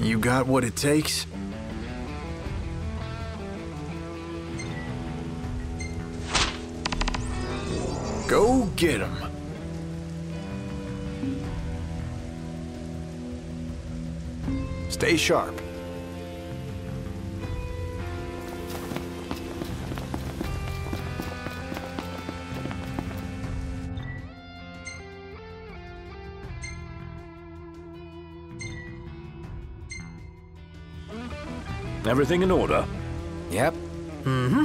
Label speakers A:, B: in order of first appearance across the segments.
A: You got what it takes? Go get him. Stay sharp.
B: Everything in order?
A: Yep. Mm-hmm.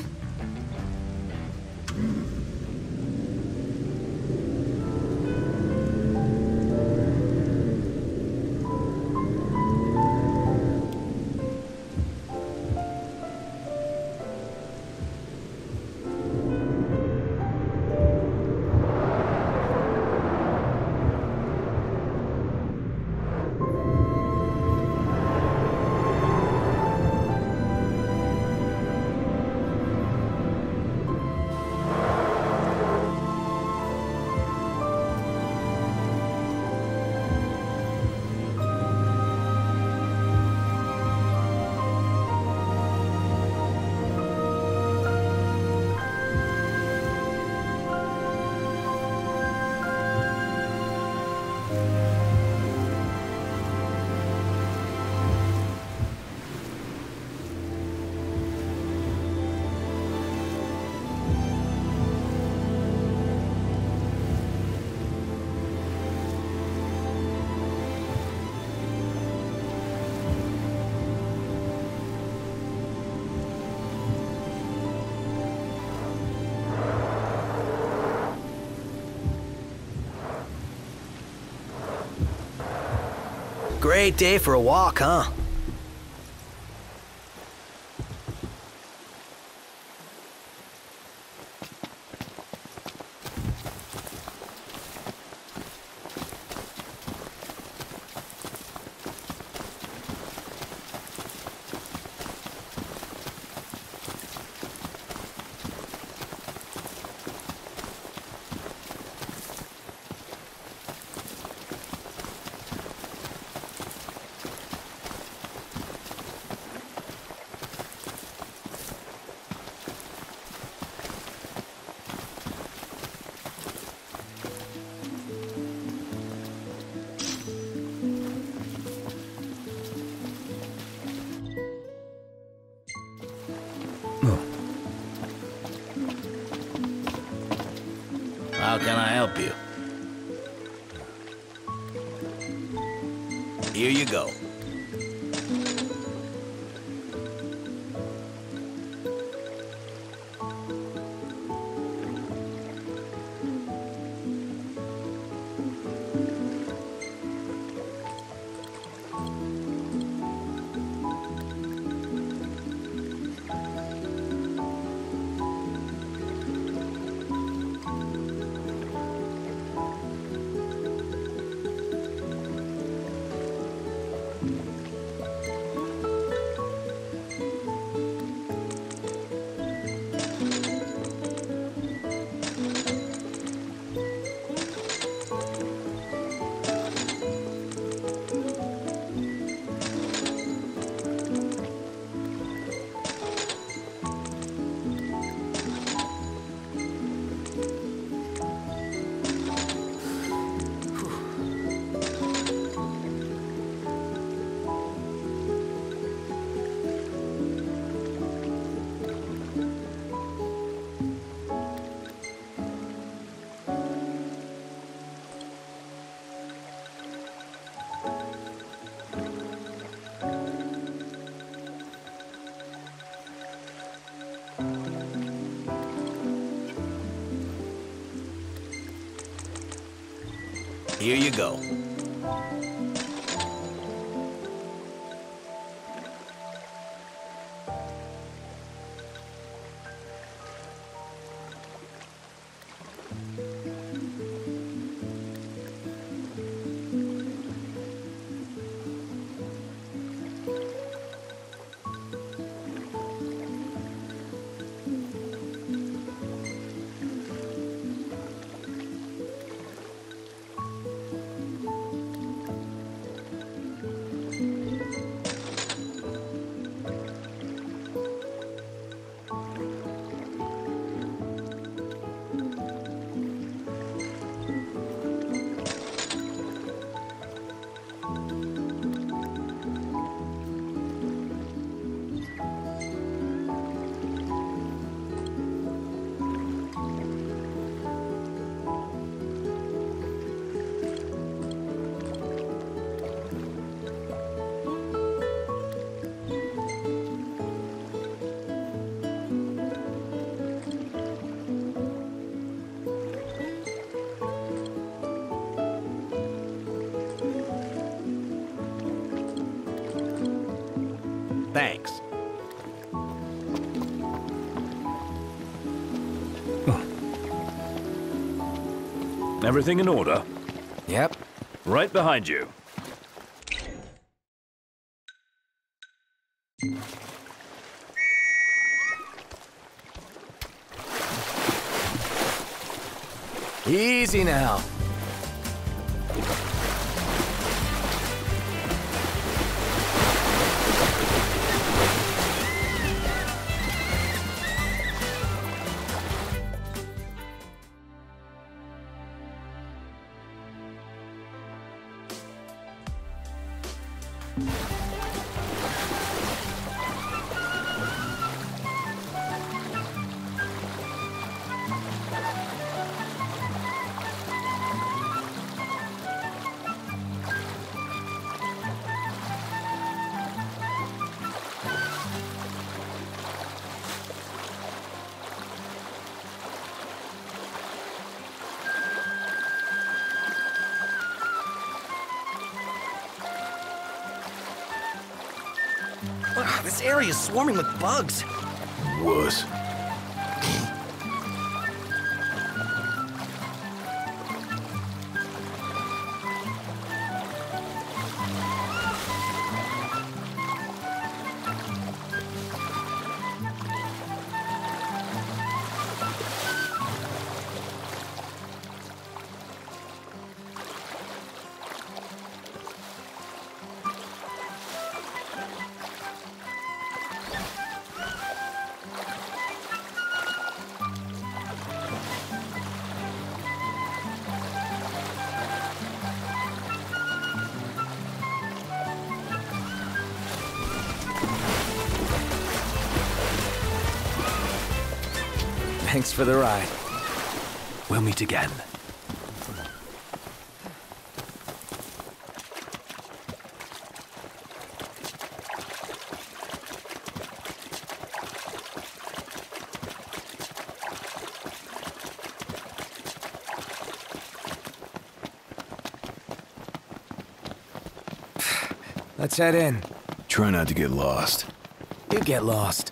C: Great day for a walk, huh?
D: How can I help you? Here you go. Here you go. Thanks.
B: Everything in order?
A: Yep.
B: Right behind you.
A: Easy now.
C: Wow, this area is swarming with bugs.
A: Wuss. Thanks for the ride. We'll meet again. Let's head in.
E: Try not to get lost.
A: You get lost.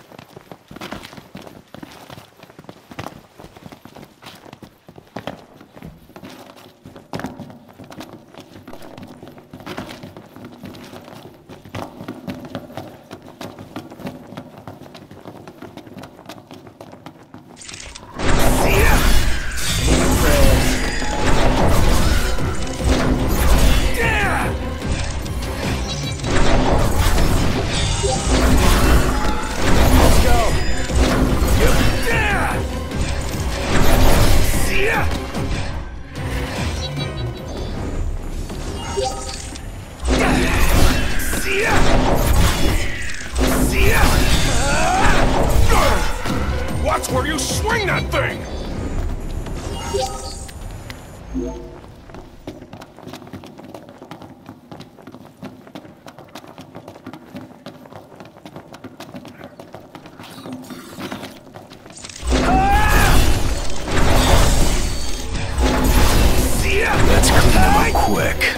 E: Watch where you swing that thing! Let's clean them up quick.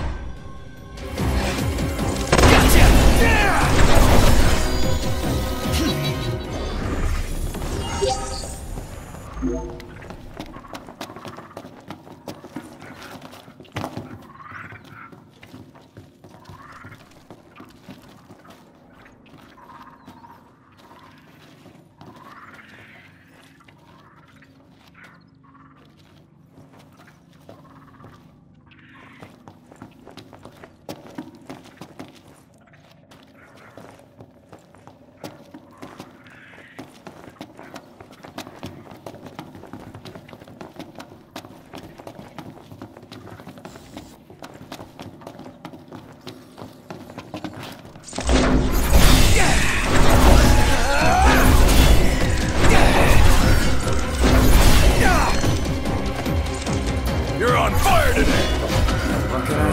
E: You're on fire today!
A: What can I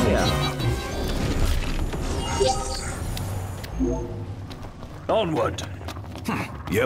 A: say?
B: Onward.
E: Yep.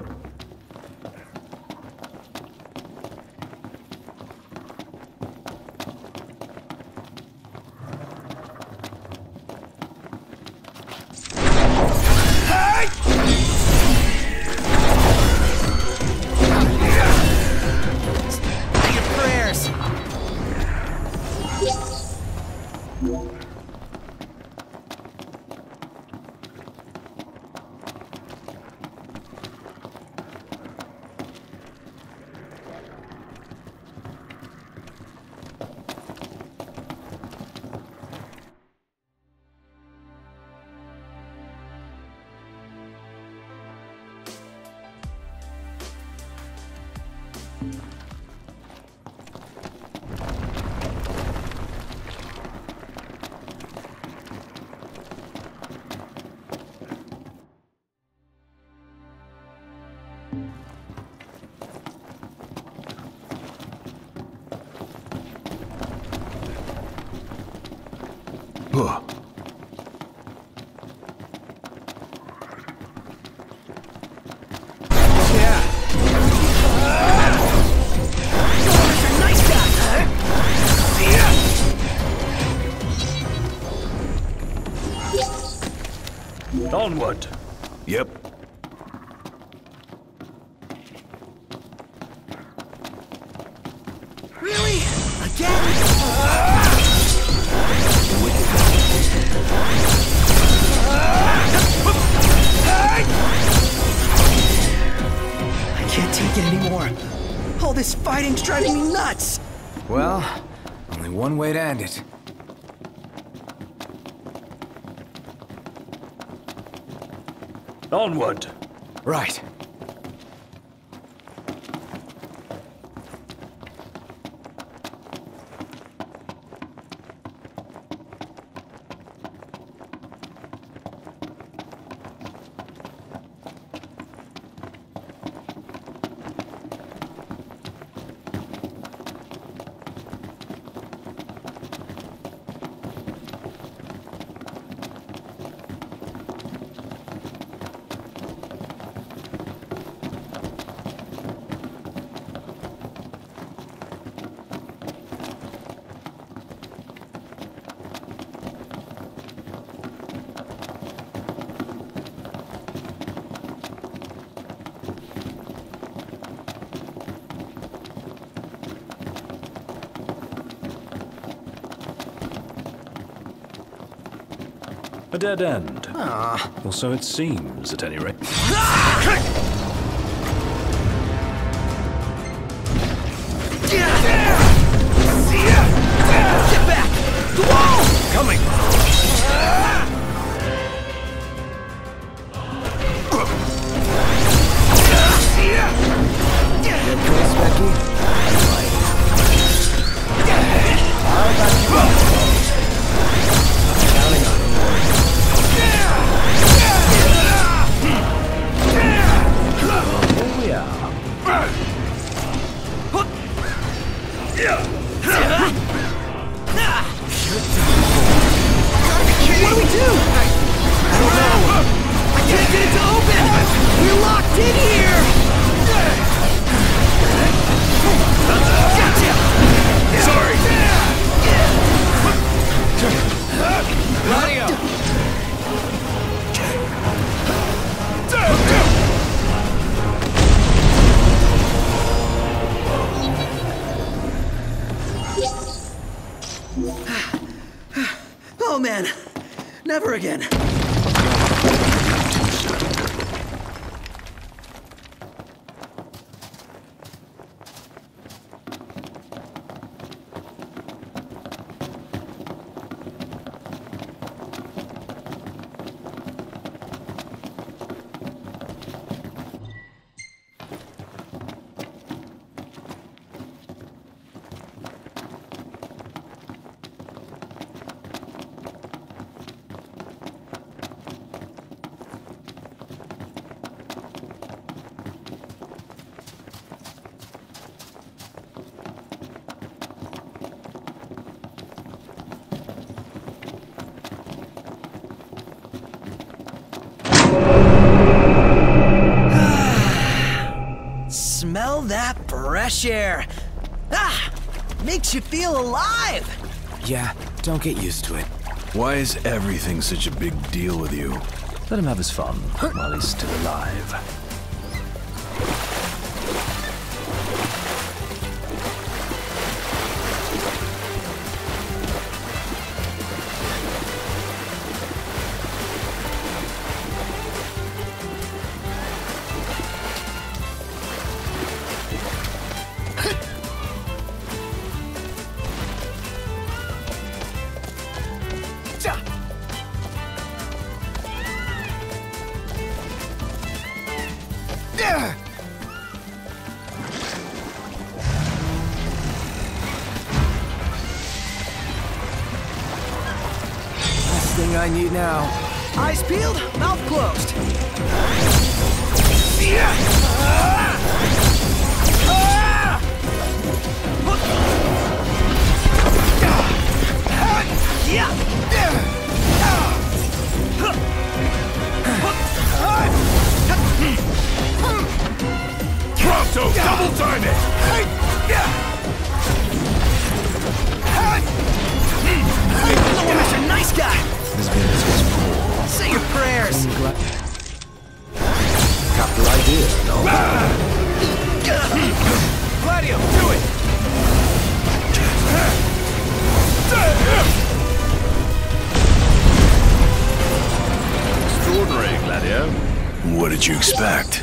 E: Huh.
B: Onward.
E: Yep.
C: Really? Again? I can't take it anymore. All this fighting's driving me nuts.
A: Well, only one way to end it.
B: Onward.
A: Right.
B: A dead end. Or so it seems, at any rate.
C: Get back! The wall!
B: Coming!
C: What do we do? I don't know. I can't get it to open. We're locked in here. Gotcha.
E: Sorry!
A: Gladio!
C: Oh man, never again. Smell that fresh air. Ah! Makes you feel alive.
A: Yeah, don't get used to it.
E: Why is everything such a big deal with you?
B: Let him have his fun while he's still alive.
A: Thing I need now.
C: Eyes peeled, mouth closed.
E: Pronto, double time it!
C: Hello, Mr. Nice Guy!
E: This business was poor.
C: Say your prayers!
E: Capital idea, no?
C: Gladio, do it!
E: Extraordinary, Gladio. What did you expect?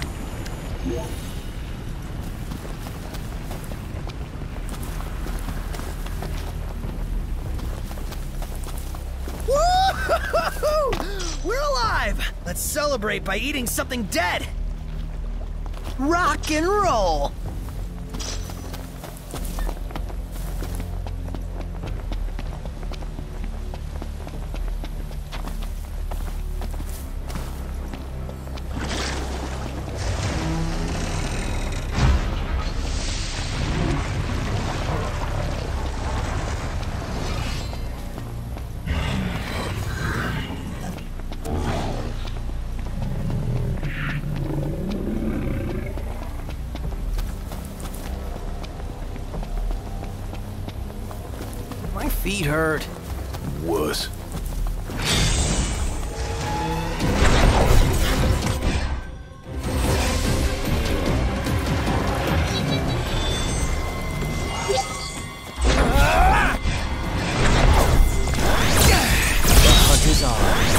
C: Woo-hoo-hoo-hoo! We're alive! Let's celebrate by eating something dead! Rock and roll! My feet hurt.
E: Wuss.
C: Hunter's arm.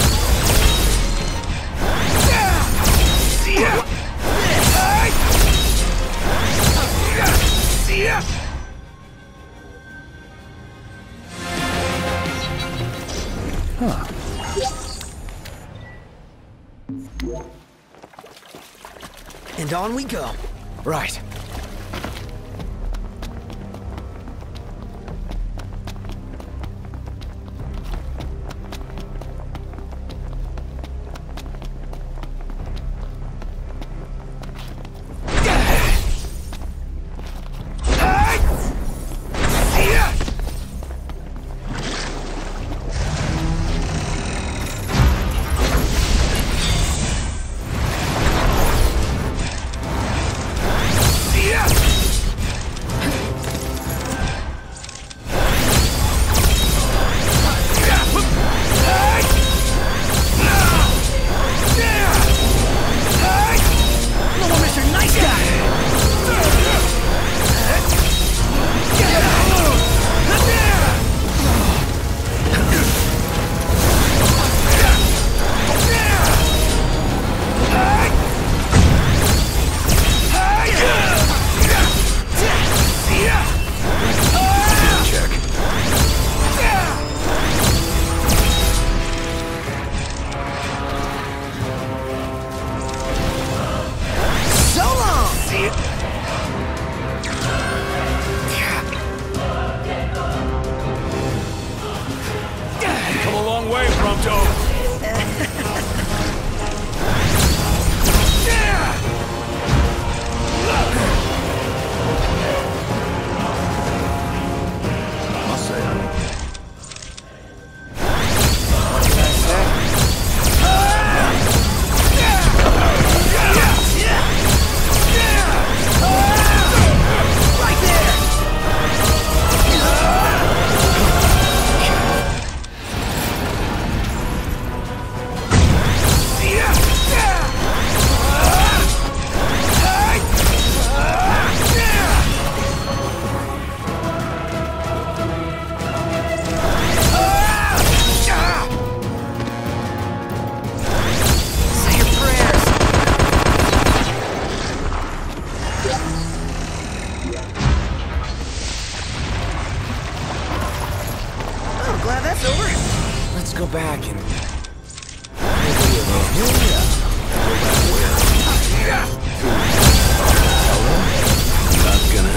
C: And on we go.
A: Right. go back and...
E: Not gonna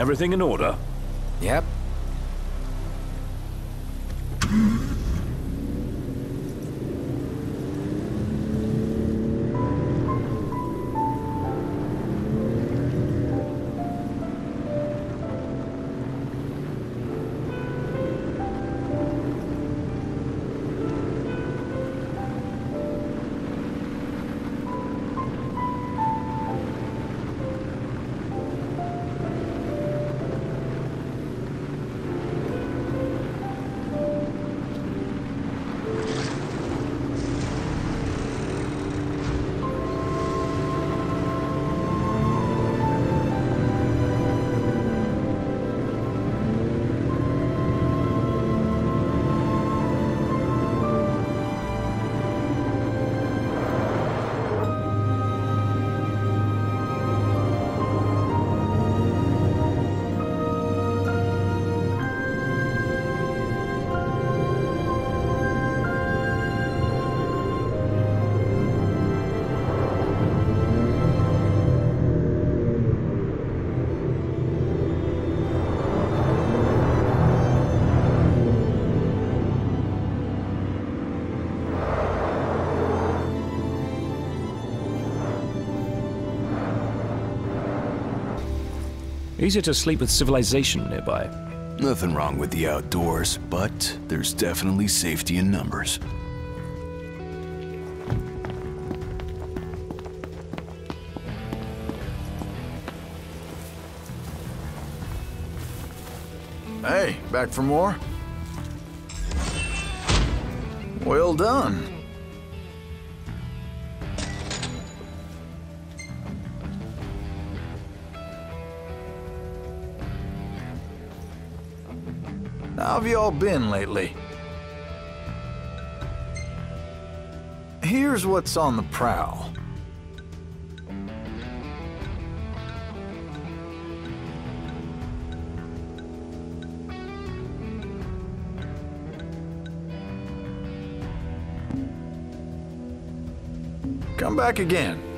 B: Everything in order?
A: Yep.
B: Easier to sleep with civilization nearby.
E: Nothing wrong with the outdoors, but there's definitely safety in numbers.
F: Hey, back for more? Well done. How have you all been lately? Here's what's on the prowl. Come back again.